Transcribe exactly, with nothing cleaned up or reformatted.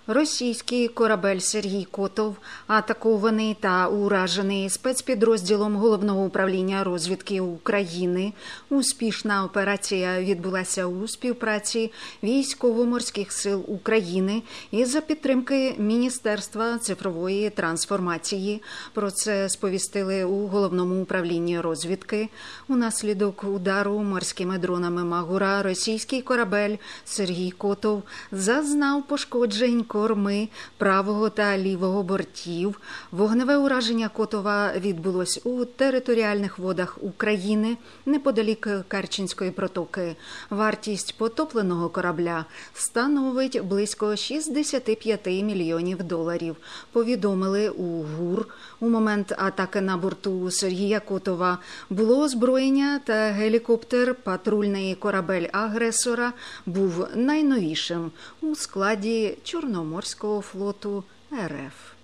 Російський корабель «Сергій Котов» атакований та уражений спецпідрозділом Головного управління розвідки України. Успішна операція відбулася у співпраці Військово-морських сил України і за підтримки Міністерства цифрової трансформації. Про це сповістили у Головному управлінні розвідки. Унаслідок удару морськими дронами «Магура» російський корабель «Сергій Котов» зазнав пошкоджень корми правого та лівого бортів. Вогневе ураження «Котова» відбулось у територіальних водах України неподалік Керченської протоки. Вартість потопленого корабля становить близько шістдесят п'ять мільйонів доларів. Повідомили у ГУР. У момент атаки на борту Сергія Котова було озброєння та гелікоптер. Патрульний корабель агресора був найновішим у складі Чорноморського флоту РФ.